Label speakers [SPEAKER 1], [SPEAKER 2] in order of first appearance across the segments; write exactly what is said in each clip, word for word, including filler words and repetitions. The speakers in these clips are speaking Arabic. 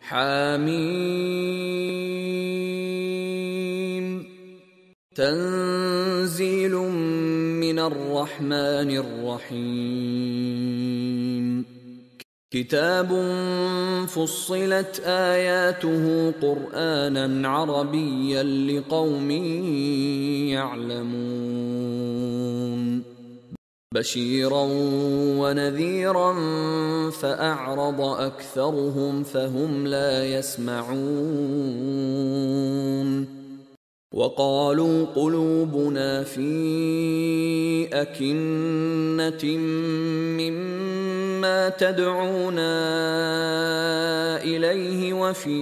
[SPEAKER 1] حميم تنزيل من الرحمن الرحيم كتاب فصلت آياته قرآنا عربيا لقوم يعلمون بشيرا ونذيرا فأعرض أكثرهم فهم لا يسمعون وقالوا قلوبنا في أكنة مما تدعونا إليه وفي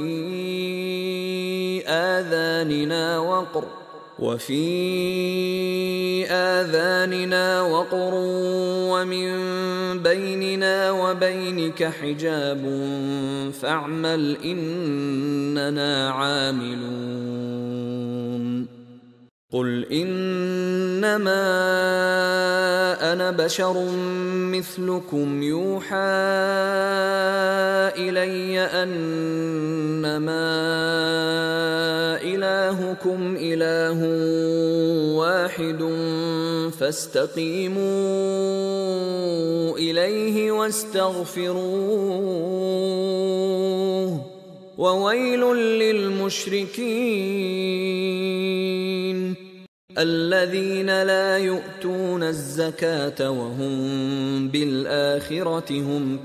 [SPEAKER 1] آذاننا وقر وفي آذاننا وقر ومن بيننا وبينك حجاب فاعمل إننا عاملون قل إنما أنا بشر مثلكم يوحى إلي أنما إلهكم إله واحد فاستقيموا إليه واستغفروه وويل للمشركين الذين لا يؤتون الزكاة وهم بالآخرة هم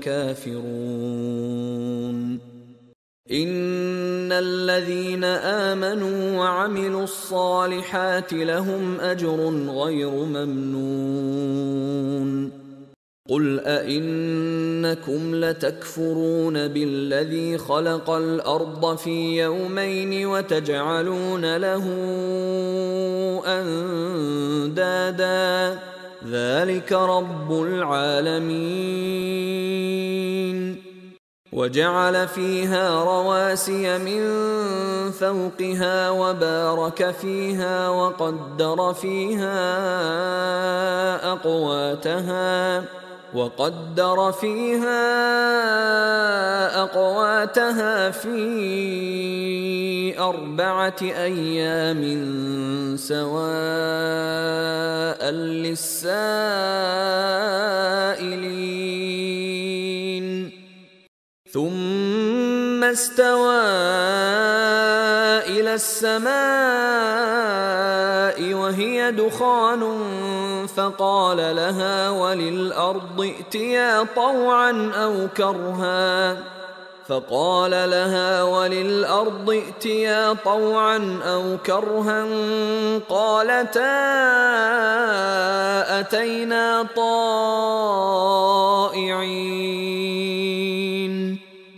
[SPEAKER 1] كافرون إن الذين آمنوا وعملوا الصالحات لهم أجر غير ممنون قل أئنكم لتكفرون بالذي خلق الأرض في يومين وتجعلون له أندادا ذلك رب العالمين وجعل فيها رواسي من فوقها وبارك فيها وقدر فيها أقواتها وقدر فيها أقواتها في أربعة أيام سواء للسائلين ثم استوى إلى السماء وهي دخان فقال لها وللأرض ائتيا طوعا أو كرها فقال لها وللأرض ائتيا طوعا أو كرها قالتا أتينا طائعين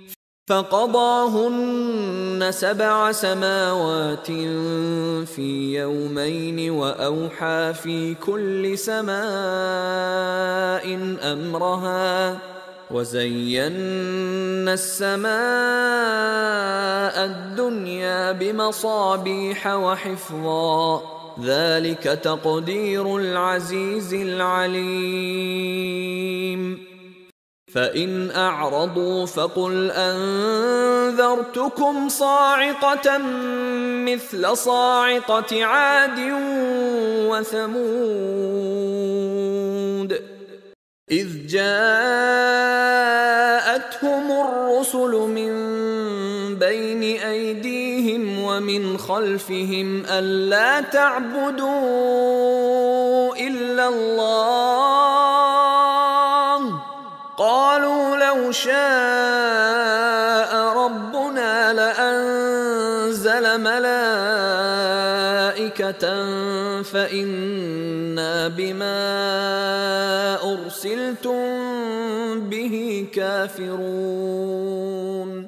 [SPEAKER 1] فقضاهن سبع سماوات في يومين وأوحى في كل سماء أمرها وزينا السماء الدنيا بمصابيح وحفظا ذلك تقدير العزيز العليم فإن أعرضوا فقل أنذرتكم صاعقة مثل صاعقة عاد وثمود إذ جاءتهم الرسل من بين أيديهم ومن خلفهم ألا تعبدوا إلا الله قالوا لو شاء ربنا لأنزل ملائكة فإنا بما أرسلتم به كافرون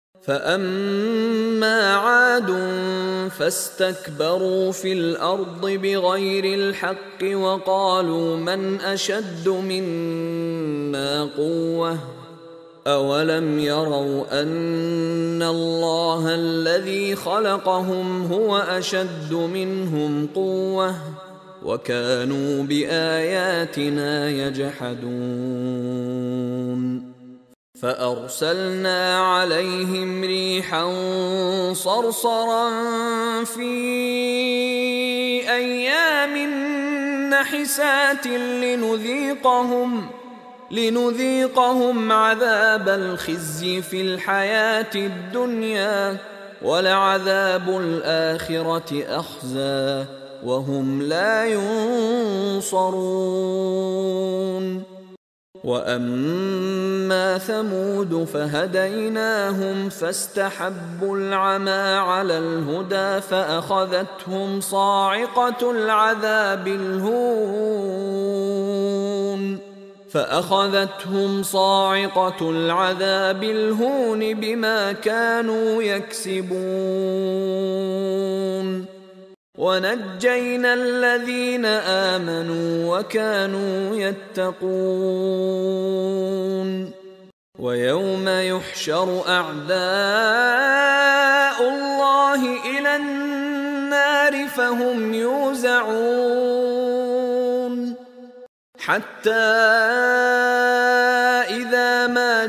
[SPEAKER 1] فأما عاد فاستكبروا في الأرض بغير الحق وقالوا من أشد منا قوة أولم يروا أن الله الذي خلقهم هو أشد منهم قوة وكانوا بآياتنا يجحدون فأرسلنا عليهم ريحا صرصرا في أيام نحسات لنذيقهم لنذيقهم عذاب الخزي في الحياة الدنيا ولعذاب الآخرة أخزى وهم لا ينصرون. وأما ثمود فهديناهم فاستحبوا العمى على الهدى فأخذتهم صاعقة العذاب الهون فأخذتهم صاعقة العذاب الهون بما كانوا يكسبون. ونجينا الذين آمنوا وكانوا يتقون. ويوم يحشر أعداء الله إلى النار فهم يوزعون حتى إذا ما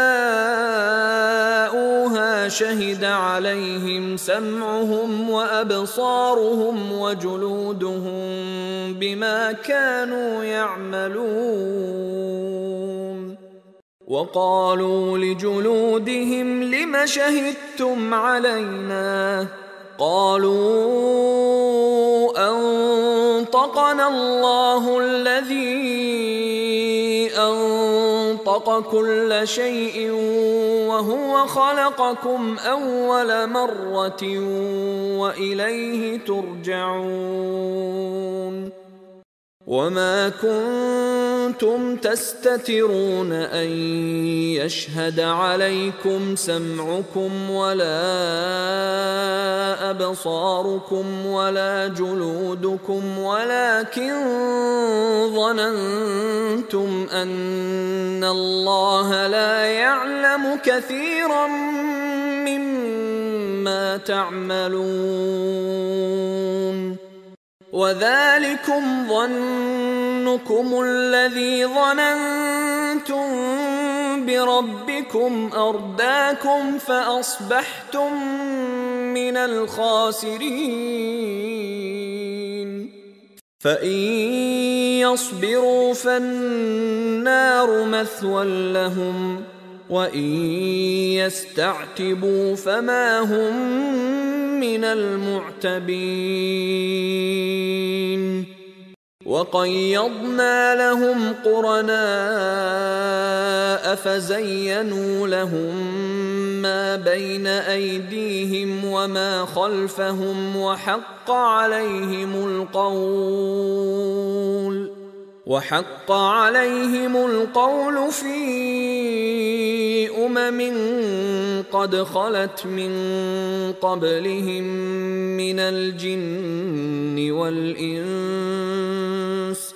[SPEAKER 1] جاءوها شهد عليهم سمعهم وأبصارهم وجلودهم بما كانوا يعملون. وقالوا لجلودهم لم شهدتم علينا قالوا أنطقنا الله الذي أنطق كل شيء وهو خلقكم أول مرة وإليه ترجعون. وما كنتم تستترون أن يشهد عليكم سمعكم ولا أبصاركم ولا جلودكم ولكن ظننتم أن الله لا يعلم كثيرا مما تعملون. وذلكم ظنكم الذي ظننتم بربكم أرداكم فأصبحتم من الخاسرين. فإن يصبروا فالنار مثوى لهم وإن يستعتبوا فما هم من المعتبين. وقيضنا لهم قرناء فزينوا لهم ما بين أيديهم وما خلفهم وحق عليهم القول وحق عليهم القول في أمم قد خلت من قبلهم من الجن والإنس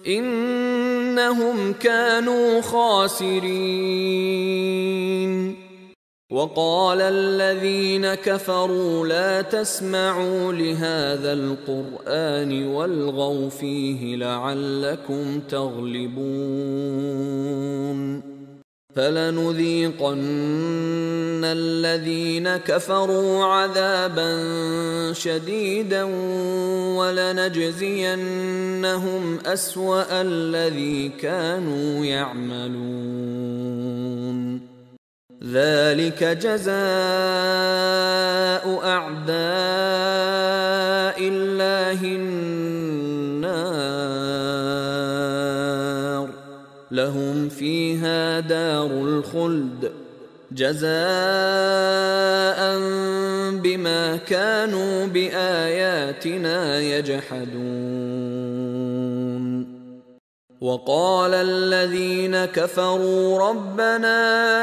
[SPEAKER 1] إنهم كانوا خاسرين. وقال الذين كفروا لا تسمعوا لهذا القرآن والغوا فيه لعلكم تغلبون. فلنذيقن الذين كفروا عذابا شديدا ولنجزينهم أسوأ الذي كانوا يعملون. ذلك جزاء أعداء الله النار لهم فيها دار الخلد جزاء بما كانوا بآياتنا يجحدون. وقال الذين كفروا ربنا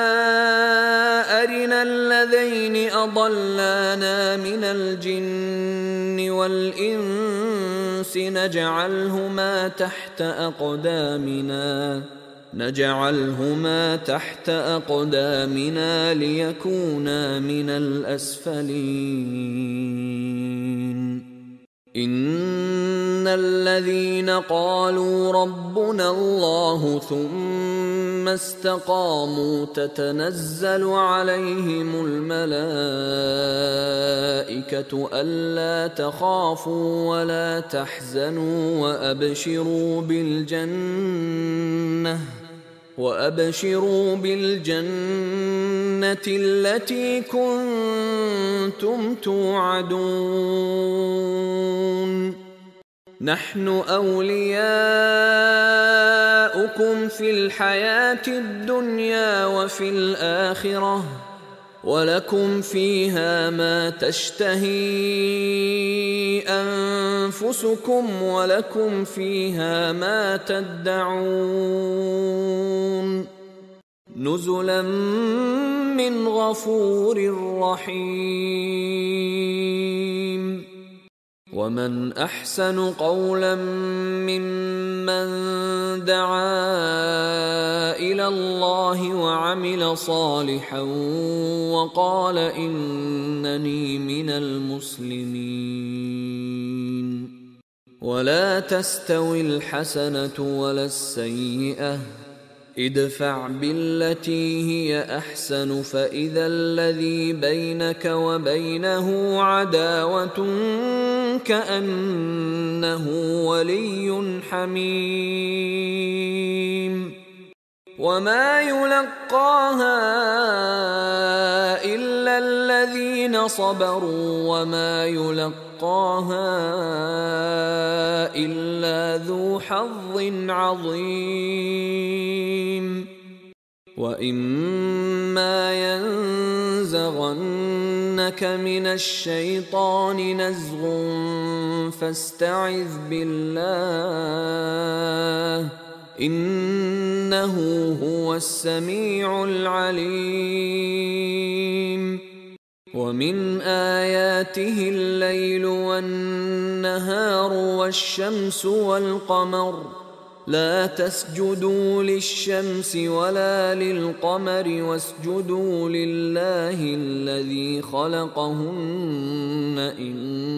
[SPEAKER 1] أرنا الذين أضلانا من الجن والإنس نجعلهما تحت أقدامنا نجعلهما تحت أقدامنا ليكونا من الأسفلين. إن الذين قالوا ربنا الله ثم استقاموا تتنزل عليهم الملائكة ألا تخافوا ولا تحزنوا وأبشروا بالجنة وأبشروا بالجنة التي كنتم توعدون نحن أولياؤكم في الحياة الدنيا وفي الآخرة ولكم فيها ما تشتهي أنفسكم ولكم فيها ما تدعون نزلا من غفور رحيم ومن أحسن قولا ممن دعا إلى الله وعمل صالحا وقال إنني من المسلمين ولا تستوي الحسنة ولا السيئة ادفع بالتي هي أحسن فإذا الذي بينك وبينه عداوة كأنه ولي حميم وما يلقاها إلا الذين صبروا وما يلقاها إلا ذو حظ عظيم وإما ينزغنك من الشيطان نزغ فاستعذ بالله إنه هو السميع العليم ومن آياته الليل والنهار والشمس والقمر لا تسجدوا للشمس ولا للقمر واسجدوا لله الذي خلقهن إن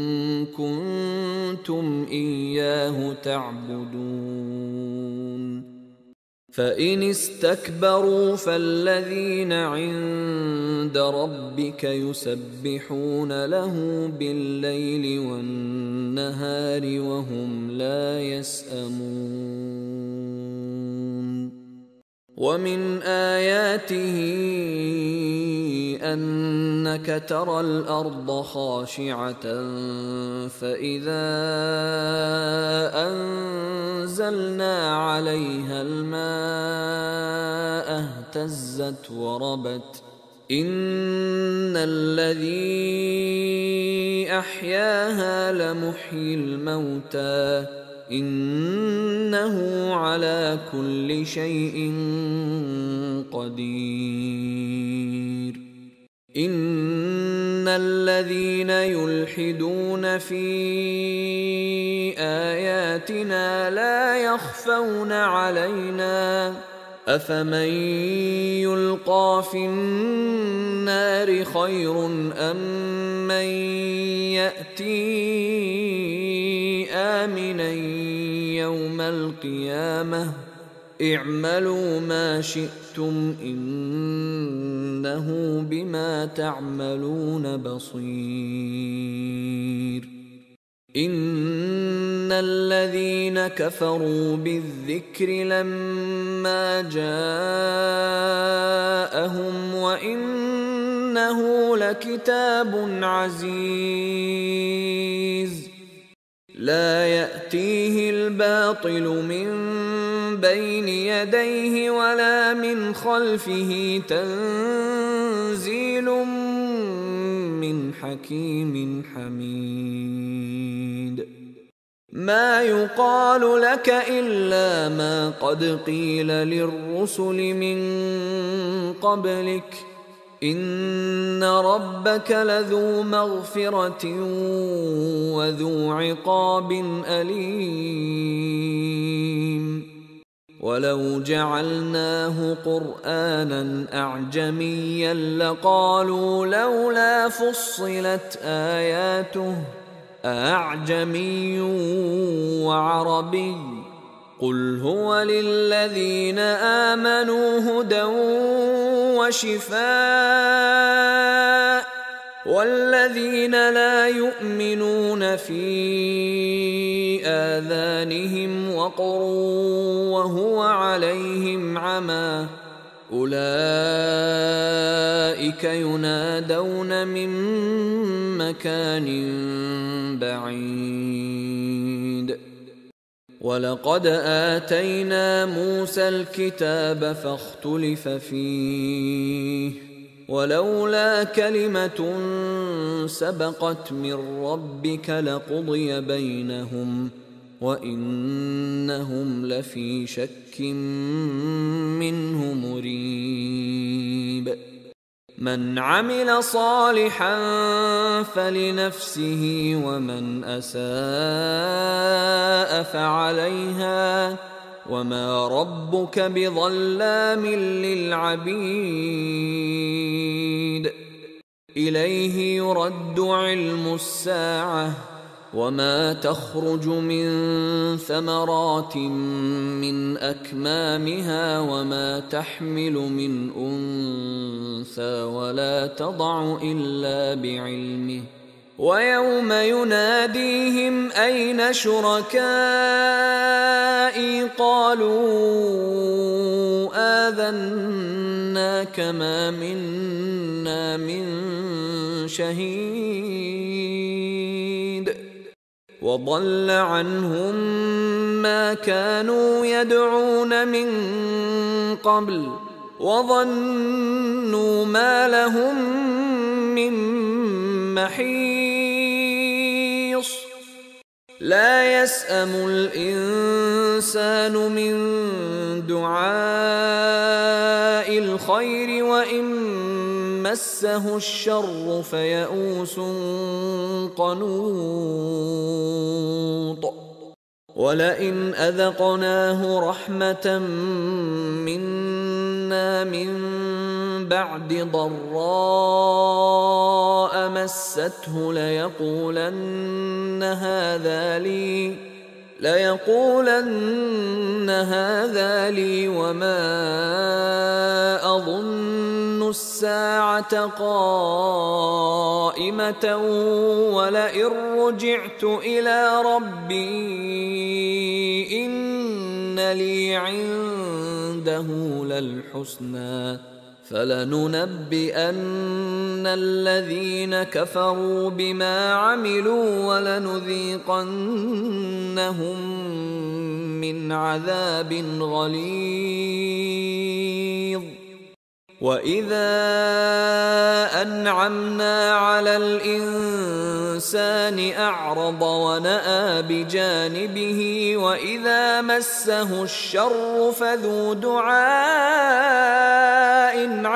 [SPEAKER 1] كنتم إياه تعبدون فإن استكبروا فالذين عند ربك يسبحون له بالليل والنهار وهم لا يسأمون ومن آياته أنك ترى الأرض خاشعة فإذا أنزلنا عليها الماء اهتزت وربت إن الذي أحياها لمحيي الموتى إنه على كل شيء قدير إن الذين يلحدون في آياتنا لا يخفون علينا أفمن يلقى في النار خير أم من يأتي آمنا يوم القيامة اعملوا ما شئتم إنه بما تعملون بصير إن الذين كفروا بالذكر لما جاءهم وإنه لكتاب عزيز لا يأتيه الباطل من بين يديه ولا من خلفه تنزيل من حكيم حميد ما يقال لك إلا ما قد قيل للرسل من قبلك إن ربك لذو مغفرة وذو عقاب أليم ولو جعلناه قرآنا أعجميا لقالوا لولا فصلت آياته أأعجمي وعربي قل هو للذين آمنوا هدى وشفاء والذين لا يؤمنون في آذانهم وقر وهو عليهم عمى أولئك ينادون من مكان بعيد ولقد آتينا موسى الكتاب فاختلف فيه ولولا كلمة سبقت من ربك لقضي بينهم وإنهم لفي شك منه مريب من عمل صالحا فلنفسه ومن أساء فعليها وما ربك بظلام للعبيد إليه يرد علم الساعة وما تخرج من ثمرات من أكمامها وما تحمل من أنثى ولا تضع إلا بعلمه ويوم يناديهم أين شركائي قالوا آذناك ما منا من شهيد وضل عنهم ما كانوا يدعون من قبل وظنوا ما لهم من محيص لا يسأم الإنسان من دعاء الخير وإن مسه الشر فيئوس قنوط ولئن أذقناه رحمة منا من بعد ضراء مسته ليقولن هذا لي ليقولن هذا لي وما أظن الساعة قائمة ولئن رجعت إلى ربي إن لي عنده للحسنى فلننبئن الذين كفروا بما عملوا ولنذيقنهم من عذاب غليظ وإذا أنعمنا على الإنسان أعرض ونأى بجانبه وإذا مسه الشر فذو دعاء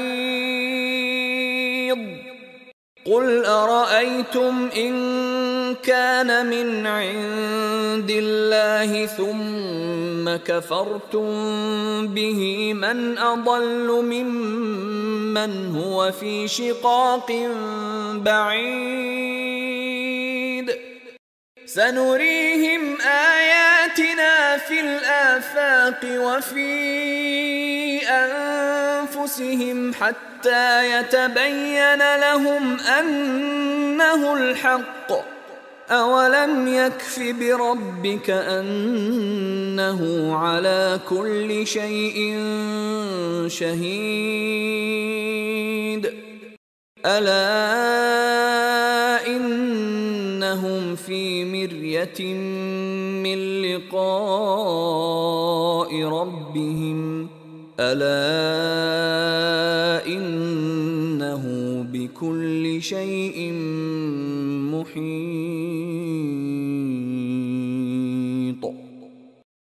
[SPEAKER 1] عريض قل أرأيتم إن كان من عند الله ثم كفرتم به من أضل ممن هو في شقاق بعيد سنريهم آياتنا في الآفاق وفي أنفسهم حتى يتبين لهم أنه الحق أولم يكف بربك أنه على كل شيء شهيد ألا إنهم في مرية من لقاء ربهم ألا إنه بكل شيء محيط